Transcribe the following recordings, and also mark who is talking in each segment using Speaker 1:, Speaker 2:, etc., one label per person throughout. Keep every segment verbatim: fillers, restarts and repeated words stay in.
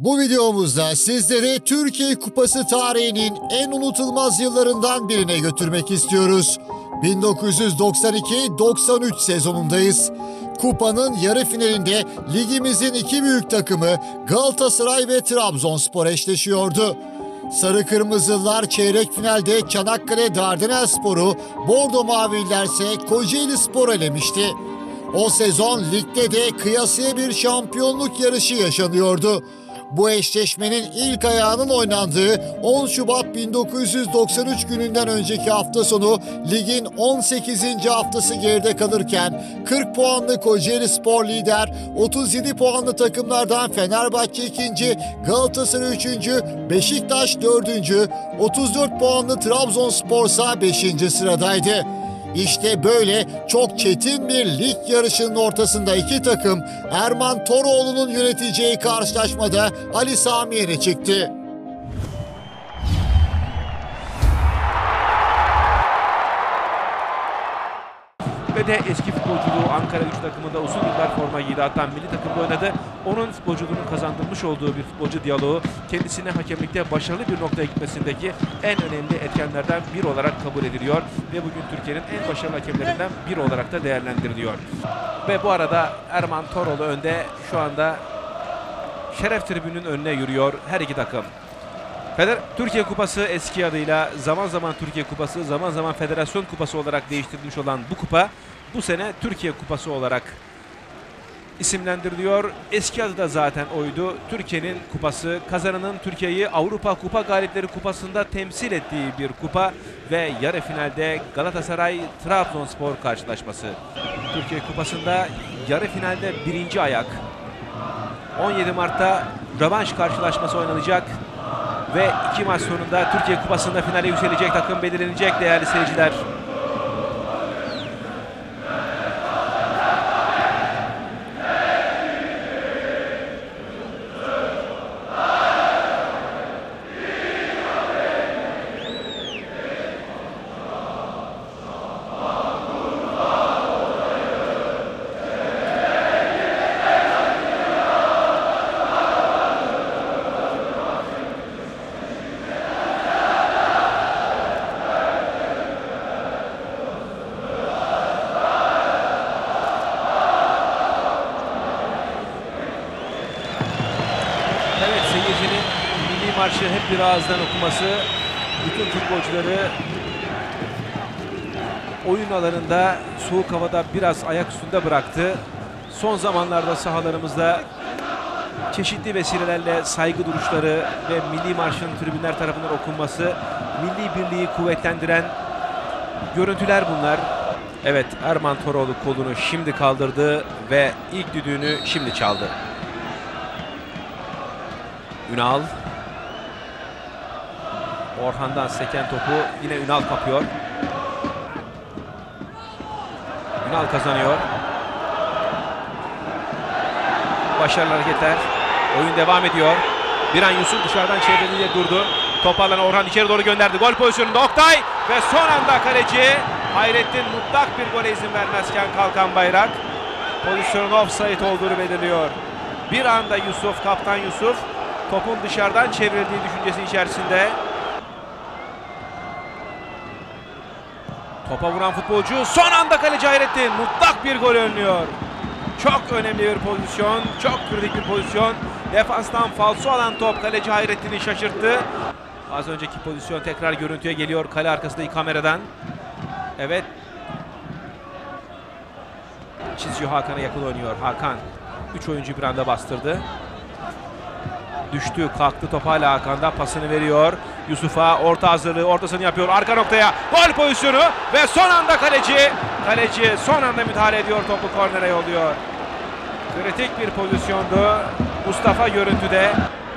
Speaker 1: Bu videomuzda sizleri Türkiye Kupası tarihinin en unutulmaz yıllarından birine götürmek istiyoruz. bin dokuz yüz doksan iki doksan üç sezonundayız. Kupanın yarı finalinde ligimizin iki büyük takımı Galatasaray ve Trabzonspor eşleşiyordu. Sarı Kırmızılar çeyrek finalde Çanakkale Dardanelspor'u, Bordo Mavililer ise Kocaelispor'u elemişti. O sezon ligde de kıyasıya bir şampiyonluk yarışı yaşanıyordu. Bu eşleşmenin ilk ayağının oynandığı on Şubat bin dokuz yüz doksan üç gününden önceki hafta sonu ligin on sekizinci haftası geride kalırken kırk puanlı Kocaelispor lider, otuz yedi puanlı takımlardan Fenerbahçe ikinci, Galatasaray üçüncü, Beşiktaş dördüncü, otuz dört puanlı Trabzonspor ise beşinci sıradaydı. İşte böyle çok çetin bir lig yarışının ortasında iki takım Erman Toroğlu'nun yöneteceği karşılaşmada Ali Sami Yen'e çıktı.
Speaker 2: Ve de eski futbolculuğu Ankara Gücü takımında uzun yıllar forma giydi. Hatta milli takımda oynadı. Onun futbolculuğunun kazandırmış olduğu bir futbolcu diyaloğu kendisine hakemlikte başarılı bir noktaya gitmesindeki en önemli etkenlerden biri olarak kabul ediliyor. Ve bugün Türkiye'nin en başarılı hakemlerinden biri olarak da değerlendiriliyor. Ve bu arada Erman Toroğlu önde, şu anda şeref tribünün önüne yürüyor her iki takım. Feder Türkiye Kupası eski adıyla zaman zaman Türkiye Kupası, zaman zaman Federasyon Kupası olarak değiştirilmiş olan bu kupa bu sene Türkiye Kupası olarak isimlendiriliyor. Eski adı da zaten oydu. Türkiye'nin kupası, kazananın Türkiye'yi Avrupa Kupa Galipleri Kupası'nda temsil ettiği bir kupa ve yarı finalde Galatasaray-Trabzonspor karşılaşması. Türkiye Kupası'nda yarı finalde birinci ayak. on yedi Mart'ta rövanş karşılaşması oynanacak. Ve iki maç sonunda Türkiye Kupası'nda finale yükselecek takım belirlenecek değerli seyirciler. Marşı hep bir ağızdan okuması bütün futbolcuları oyun alanında soğuk havada biraz ayak üstünde bıraktı. Son zamanlarda sahalarımızda çeşitli vesilelerle saygı duruşları ve milli marşın tribünler tarafından okunması, milli birliği kuvvetlendiren görüntüler bunlar. Evet, Erman Toroğlu kolunu şimdi kaldırdı ve ilk düdüğünü şimdi çaldı. Ünal. Orhan'dan seken topu yine Ünal kapıyor. Ünal kazanıyor. Başarılı hareketler. Oyun devam ediyor. Bir an Yusuf dışarıdan çevreliyle durdu. Toparlanan Orhan içeri doğru gönderdi. Gol pozisyonunda Oktay ve son anda kaleci Hayrettin mutlak bir gole izin vermezken kalkan bayrak pozisyonun offside olduğunu belirliyor. Bir anda Yusuf, kaptan Yusuf topun dışarıdan çevrildiği düşüncesi içerisinde. Topa vuran futbolcu, son anda kaleci Hayrettin mutlak bir gol önlüyor. Çok önemli bir pozisyon, çok kritik bir pozisyon. Defanstan falso alan top kaleci Hayrettin'i şaşırttı. Az önceki pozisyon tekrar görüntüye geliyor kale arkasındaki kameradan. Evet. Çiziyor, Hakan'a yakın oynuyor. Hakan üç oyuncu bir anda bastırdı. Düştü, kalktı, top hala Hakan'da, pasını veriyor. Yusuf'a orta hazırlığı, ortasını yapıyor. Arka noktaya gol pozisyonu ve son anda kaleci. Kaleci son anda müdahale ediyor, topu kornere yolluyor. Kritik bir pozisyondu. Mustafa görüntüde.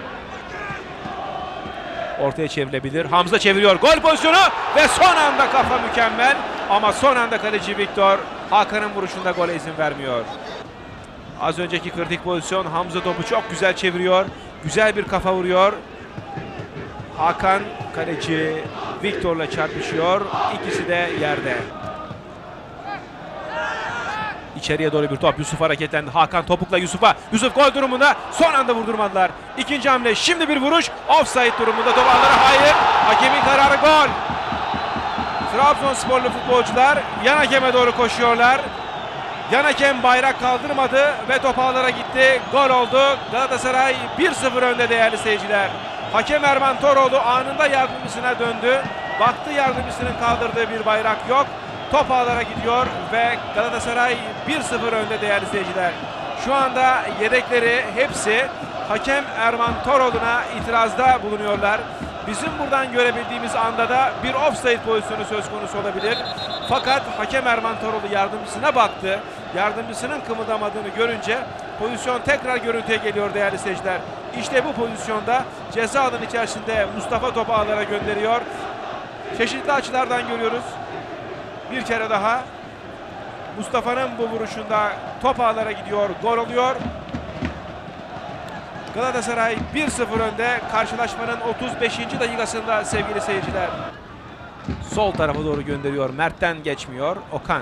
Speaker 2: Ortaya çevrilebilir. Hamza çeviriyor. Gol pozisyonu ve son anda kafa mükemmel. Ama son anda kaleci Viktor Hakan'ın vuruşunda gole izin vermiyor. Az önceki kritik pozisyon, Hamza topu çok güzel çeviriyor. Güzel bir kafa vuruyor. Hakan kaleci Viktor'la çarpışıyor. İkisi de yerde. İçeriye doğru bir top. Yusuf hareketlendi. Hakan topukla Yusuf'a. Yusuf gol durumunda. Son anda vurdurmadılar. İkinci hamle. Şimdi bir vuruş. Offside durumunda. Top ağlara hayır. Hakemin kararı gol. Trabzonsporlu futbolcular yan hakeme doğru koşuyorlar. Yan hakem bayrak kaldırmadı ve top ağlara gitti. Gol oldu. Galatasaray bir sıfır önde değerli seyirciler. Hakem Erman Toroğlu anında yardımcısına döndü. Baktı yardımcısının kaldırdığı bir bayrak yok. Top ağlara gidiyor ve Galatasaray bir sıfır önde değerli seyirciler. Şu anda yedekleri hepsi hakem Erman Toroğlu'na itirazda bulunuyorlar. Bizim buradan görebildiğimiz anda da bir offside pozisyonu söz konusu olabilir. Fakat hakem Erman Toroğlu yardımcısına baktı. Yardımcısının kımıldamadığını görünce pozisyon tekrar görüntüye geliyor değerli seyirciler. İşte bu pozisyonda ceza alanı içerisinde Mustafa topu ağlara gönderiyor. Çeşitli açılardan görüyoruz. Bir kere daha Mustafa'nın bu vuruşunda top ağlara gidiyor, gol oluyor. Galatasaray bir sıfır önde karşılaşmanın otuz beşinci dakikasında sevgili seyirciler. Sol tarafa doğru gönderiyor. Mert'ten geçmiyor. Okan.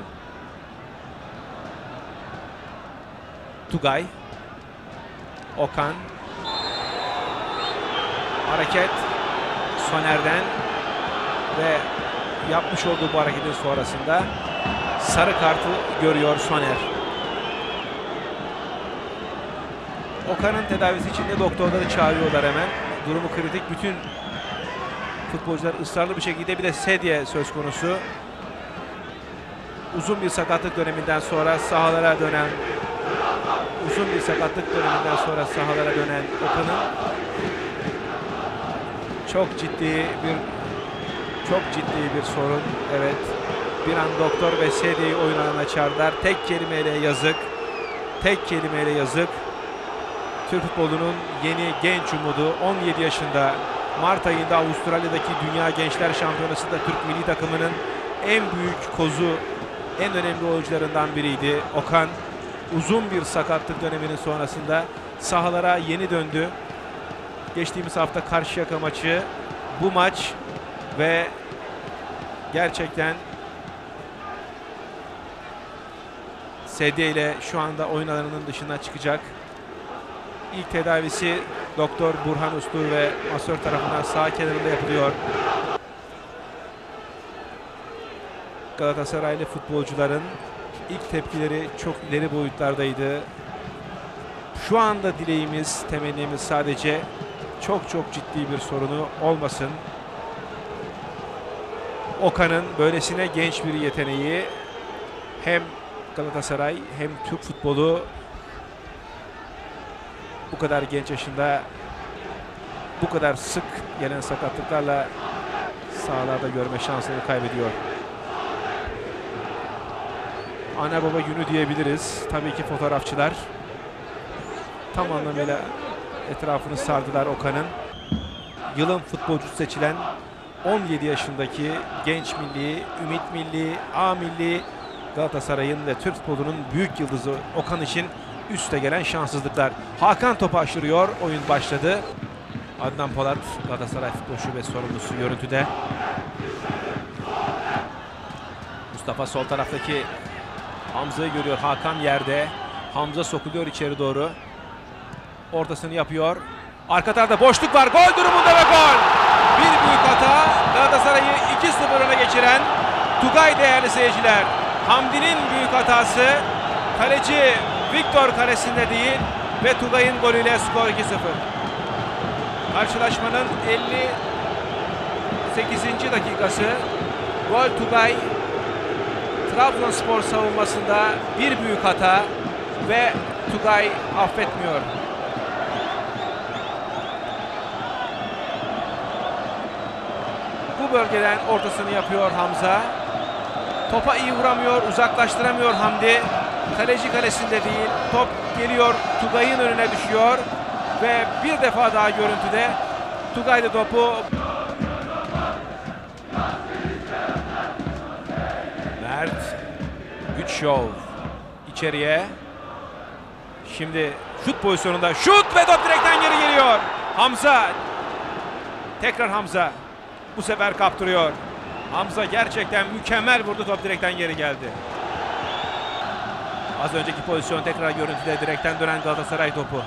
Speaker 2: Tugay. Okan. Hareket Soner'den ve yapmış olduğu bu hareketin sonrasında sarı kartı görüyor Soner. Okan'ın tedavisi için de doktorları çağırıyorlar hemen. Durumu kritik. Bütün futbolcular ısrarlı bir şekilde, bir de sedye söz konusu. Uzun bir sakatlık döneminden sonra sahalara dönen uzun bir sakatlık döneminden sonra sahalara dönen Okan'ın çok ciddi bir çok ciddi bir sorun. Evet. Bir an doktor ve sedyeyi oyun alanına çağırdılar. Tek kelimeyle yazık. Tek kelimeyle yazık. Türk futbolunun yeni genç umudu, on yedi yaşında, Mart ayında Avustralya'daki Dünya Gençler Şampiyonası'nda Türk milli takımının en büyük kozu, en önemli oyuncularından biriydi. Okan uzun bir sakatlık döneminin sonrasında sahalara yeni döndü. Geçtiğimiz hafta Karşıyaka maçı, bu maç ve gerçekten sedye ile şu anda oyun alanının dışına çıkacak. İlk tedavisi Doktor Burhan Uslu ve masör tarafından sağ kenarında yapılıyor. Galatasaraylı futbolcuların ilk tepkileri çok ileri boyutlardaydı. Şu anda dileğimiz, temennimiz sadece çok çok ciddi bir sorunu olmasın. Okan'ın böylesine genç bir yeteneği, hem Galatasaray hem Türk futbolu bu kadar genç yaşında bu kadar sık gelen sakatlıklarla sahalarda görme şansını kaybediyor. Ana baba günü diyebiliriz. Tabii ki fotoğrafçılar tam anlamıyla etrafını sardılar Okan'ın. Yılın futbolcusu seçilen on yedi yaşındaki genç milli, ümit milli, A milli, Galatasaray'ın ve Türk futbolunun büyük yıldızı Okan için üste gelen şanssızlıklar. Hakan topu aşırıyor. Oyun başladı. Adnan Polat, Galatasaray Futbol Şubesi sorumlusu görüntüde. Mustafa sol taraftaki Hamza'yı görüyor. Hakan yerde. Hamza sokuluyor içeri doğru. Ortasını yapıyor. Arka tarafta boşluk var. Gol durumunda ve gol. Bir büyük hata. Galatasaray'ı iki sıfır öne geçiren Tugay değerli seyirciler. Hamdi'nin büyük hatası. Kaleci Victor kalesinde değil ve Tugay'ın golüyle skor iki sıfır. Karşılaşmanın elli sekizinci dakikası. Gol Tugay. Trabzonspor savunmasında bir büyük hata ve Tugay affetmiyor. Bu bölgeden ortasını yapıyor Hamza. Topa iyi vuramıyor, uzaklaştıramıyor Hamdi. Kaleci kalesinde değil. Top geliyor, Tugay'ın önüne düşüyor. Ve bir defa daha görüntüde Tugay da topu Mert Güçşov içeriye. Şimdi şut pozisyonunda şut ve top direkten geri geliyor. Hamza. Tekrar Hamza. Bu sefer kaptırıyor. Hamza gerçekten mükemmel vurdu, top direkten geri geldi. Az önceki pozisyon tekrar görüntüde, direkten dönen Galatasaray topu.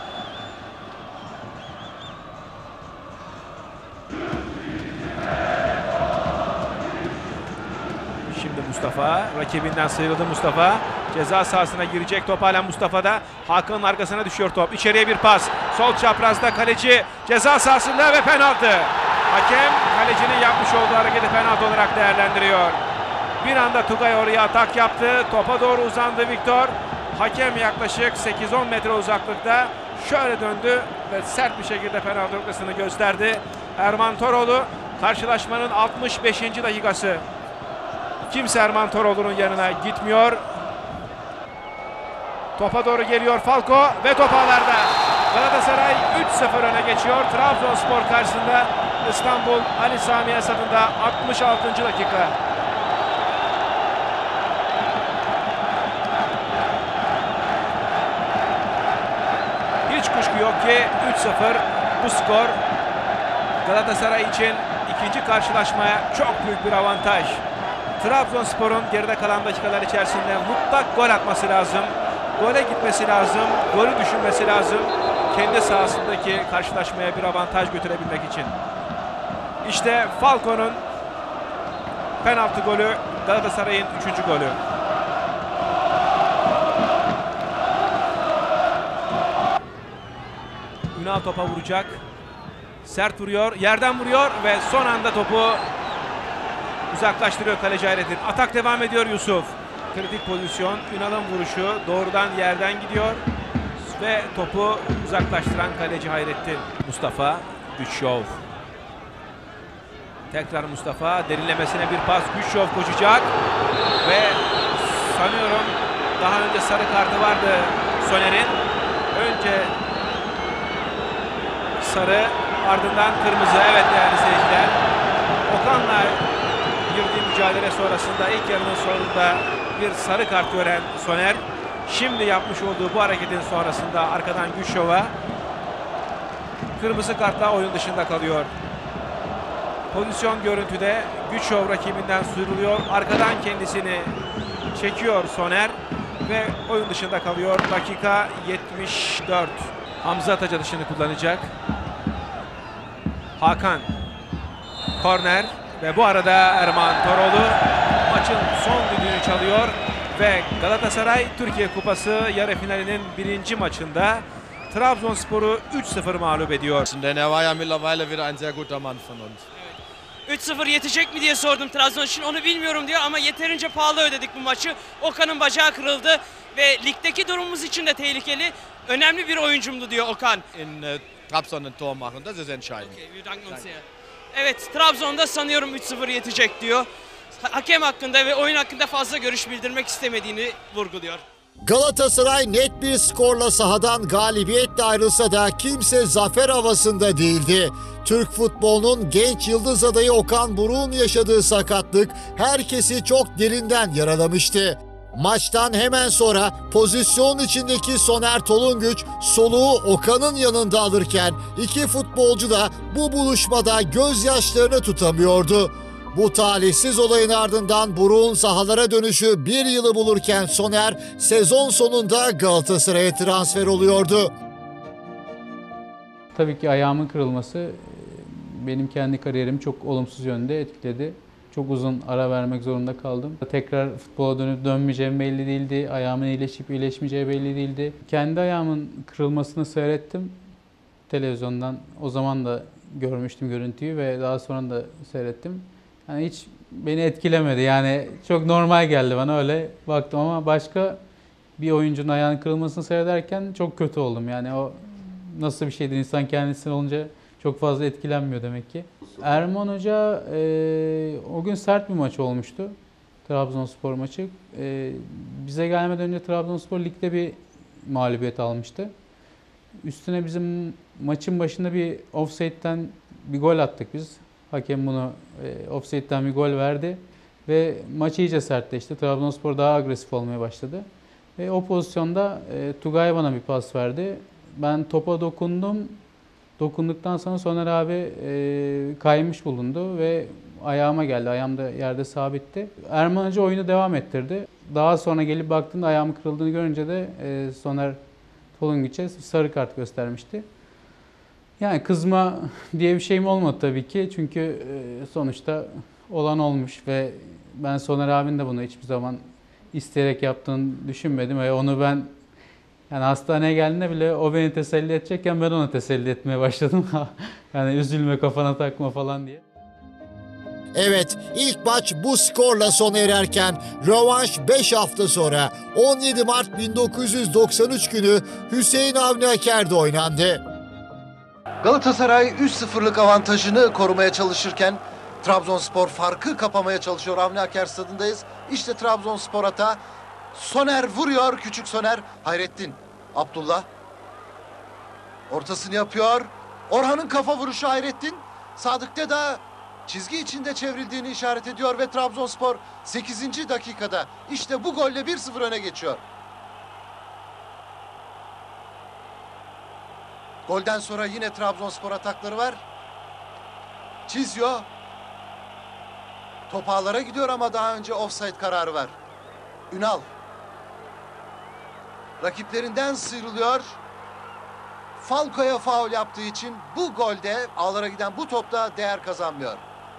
Speaker 2: Şimdi Mustafa, rakibinden sıyrıldı Mustafa. Ceza sahasına girecek top halen Mustafa'da. Hakan'ın arkasına düşüyor top. İçeriye bir pas. Sol çaprazda kaleci ceza sahasında ve penaltı. Hakem kalecinin yapmış olduğu hareketi penaltı olarak değerlendiriyor. Bir anda Tugay oraya atak yaptı. Topa doğru uzandı Viktor. Hakem yaklaşık sekiz on metre uzaklıkta şöyle döndü ve sert bir şekilde penaltı noktasını gösterdi. Erman Toroğlu karşılaşmanın altmış beşinci dakikası. Kimse Erman Toroğlu'nun yanına gitmiyor. Topa doğru geliyor Falco ve top ağlarda. Galatasaray üç sıfır öne geçiyor. Trabzonspor karşısında İstanbul Ali Sami Yen stadında altmış altıncı dakika. Hiç kuşku yok ki üç sıfır bu skor Galatasaray için ikinci karşılaşmaya çok büyük bir avantaj. Trabzonspor'un geride kalan dakikalar içerisinde mutlak gol atması lazım. Gole gitmesi lazım. Golü düşünmesi lazım. Kendi sahasındaki karşılaşmaya bir avantaj götürebilmek için. İşte Falco'nun penaltı golü, Galatasaray'ın üçüncü golü. Ünal topa vuracak. Sert vuruyor, yerden vuruyor ve son anda topu uzaklaştırıyor kaleci Hayrettin. Atak devam ediyor Yusuf. Kritik pozisyon. Ünal'ın vuruşu doğrudan yerden gidiyor ve topu uzaklaştıran kaleci Hayrettin. Mustafa Güçşov. Tekrar Mustafa, derinlemesine bir pas. Güçşov koşacak ve sanıyorum daha önce sarı kartı vardı Soner'in. Önce sarı, ardından kırmızı. Evet değerli seyirciler. Okan'la girdiği mücadele sonrasında ilk yarının sonunda bir sarı kart gören Soner, şimdi yapmış olduğu bu hareketin sonrasında arkadan Güçşov'a kırmızı kartla oyun dışında kalıyor. Pozisyon görüntüde Güçşov rakibinden sıyrılıyor. Arkadan kendisini çekiyor Soner ve oyun dışında kalıyor. Dakika yetmiş dört. Hamza Ataç atışını kullanacak. Hakan. Korner ve bu arada Erman Toroğlu maçın son düdüğünü çalıyor ve Galatasaray Türkiye Kupası yarı finalinin birinci maçında Trabzonspor'u üç sıfır mağlup ediyor.
Speaker 3: Denn er war ja mittlerweile wieder ein sehr guter Mann von uns.
Speaker 4: üç sıfır yetecek mi diye sordum Trabzon için, onu bilmiyorum diyor ama yeterince pahalı ödedik bu maçı. Okan'ın bacağı kırıldı ve ligdeki durumumuz için de tehlikeli. Önemli bir oyuncumdu diyor Okan.
Speaker 3: In äh, Trabzon ein Tor machen, das ist entscheidend.
Speaker 4: Okay, wir danken uns sehr. Evet, Trabzon'da sanıyorum üç sıfır yetecek diyor. Hakem hakkında ve oyun hakkında fazla görüş bildirmek istemediğini vurguluyor.
Speaker 1: Galatasaray net bir skorla sahadan galibiyetle ayrılsa da kimse zafer havasında değildi. Türk futbolunun genç yıldız adayı Okan Buruk'un yaşadığı sakatlık herkesi çok derinden yaralamıştı. Maçtan hemen sonra pozisyon içindeki Soner Tolunguç soluğu Okan'ın yanında alırken iki futbolcu da bu buluşmada gözyaşlarını tutamıyordu. Bu talihsiz olayın ardından Buruk'un sahalara dönüşü bir yılı bulurken Soner sezon sonunda Galatasaray'a transfer oluyordu.
Speaker 5: Tabii ki ayağımın kırılması benim kendi kariyerimi çok olumsuz yönde etkiledi. Çok uzun ara vermek zorunda kaldım. Tekrar futbola dönüp dönmeyeceğim belli değildi. Ayağımın iyileşip iyileşmeyeceği belli değildi. Kendi ayağımın kırılmasını seyrettim televizyondan. O zaman da görmüştüm görüntüyü ve daha sonra da seyrettim. Yani hiç beni etkilemedi. Yani çok normal geldi bana, öyle baktım ama başka bir oyuncunun ayağının kırılmasını seyrederken çok kötü oldum. Yani o nasıl bir şeydir, insan kendisine olunca çok fazla etkilenmiyor demek ki. Erman Hoca e, o gün sert bir maç olmuştu. Trabzonspor maçı. E, bize gelmeden önce Trabzonspor ligde bir mağlubiyet almıştı. Üstüne bizim maçın başında bir offside'den bir gol attık biz. Hakem bunu e, offside'den bir gol verdi ve maç iyice sertleşti. Trabzonspor daha agresif olmaya başladı. Ve o pozisyonda e, Tugay bana bir pas verdi. Ben topa dokundum. Dokunduktan sonra Soner abi e, kaymış bulundu ve ayağıma geldi. Ayağım da yerde sabitti. Erman Hoca oyunu devam ettirdi. daha sonra gelip baktığımda ayağımın kırıldığını görünce de e, Soner Tolungiç'e sarı kart göstermişti. Yani kızma diye bir şeyim olmadı tabii ki. Çünkü e, sonuçta olan olmuş ve ben Soner abinin de bunu hiçbir zaman isteyerek yaptığını düşünmedim. Ve onu ben yani hastaneye geldiğinde bile o beni teselli edecekken ben onu teselli etmeye başladım. Yani üzülme, kafana takma falan diye.
Speaker 1: Evet, ilk maç bu skorla sona ererken rövanş beş hafta sonra on yedi Mart bin dokuz yüz doksan üç günü Hüseyin Avni Aker'de oynandı.
Speaker 6: Galatasaray üç sıfırlık avantajını korumaya çalışırken Trabzonspor farkı kapamaya çalışıyor. Avni Aker stadındayız. İşte Trabzonspor hata. Soner vuruyor. Küçük Soner. Hayrettin. Abdullah. Ortasını yapıyor. Orhan'ın kafa vuruşu Hayrettin. Sadık Deda çizgi içinde çevrildiğini işaret ediyor ve Trabzonspor sekizinci dakikada işte bu golle bir sıfır öne geçiyor. Golden sonra yine Trabzonspor atakları var. Çiziyor. Top ağlara gidiyor ama daha önce offside kararı var. Ünal. Rakiplerinden sıyrılıyor. Falco'ya faul yaptığı için bu golde ağlara giden bu topta değer kazanmıyor.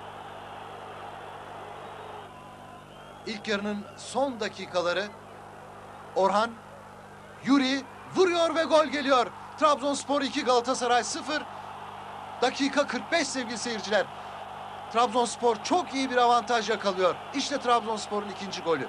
Speaker 6: İlk yarının son dakikaları Orhan, Yuri vuruyor ve gol geliyor. Trabzonspor iki, Galatasaray sıfır. Dakika kırk beş sevgili seyirciler. Trabzonspor çok iyi bir avantaj yakalıyor. İşte Trabzonspor'un ikinci golü.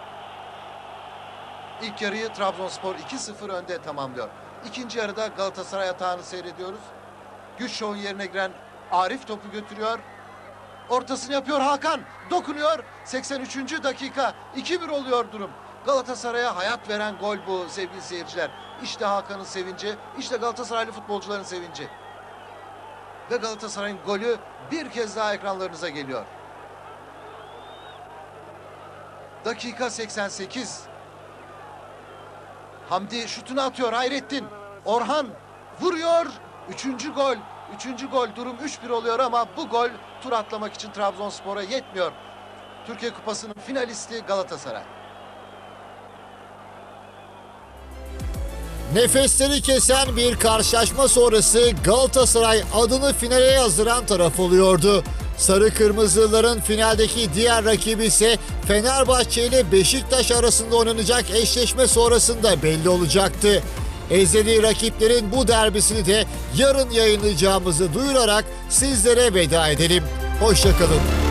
Speaker 6: İlk yarıyı Trabzonspor iki sıfır önde tamamlıyor. İkinci yarıda Galatasaray atağını seyrediyoruz. Güçşov'un yerine giren Arif topu götürüyor. Ortasını yapıyor Hakan. Dokunuyor. seksen üçüncü dakika. iki bir oluyor durum. Galatasaray'a hayat veren gol bu sevgili seyirciler. İşte Hakan'ın sevinci. İşte Galatasaraylı futbolcuların sevinci. Ve Galatasaray'ın golü bir kez daha ekranlarınıza geliyor. Dakika seksen sekiz. Hamdi şutunu atıyor. Hayrettin. Orhan vuruyor. Üçüncü gol. Üçüncü gol. Durum üç bir oluyor ama bu gol tur atlamak için Trabzonspor'a yetmiyor. Türkiye Kupası'nın finalisti Galatasaray.
Speaker 1: Nefesleri kesen bir karşılaşma sonrası Galatasaray adını finale yazdıran taraf oluyordu. Sarı Kırmızılıların finaldeki diğer rakibi ise Fenerbahçe ile Beşiktaş arasında oynanacak eşleşme sonrasında belli olacaktı. Ezeli rakiplerin bu derbisini de yarın yayınlayacağımızı duyurarak sizlere veda edelim. Hoşça kalın.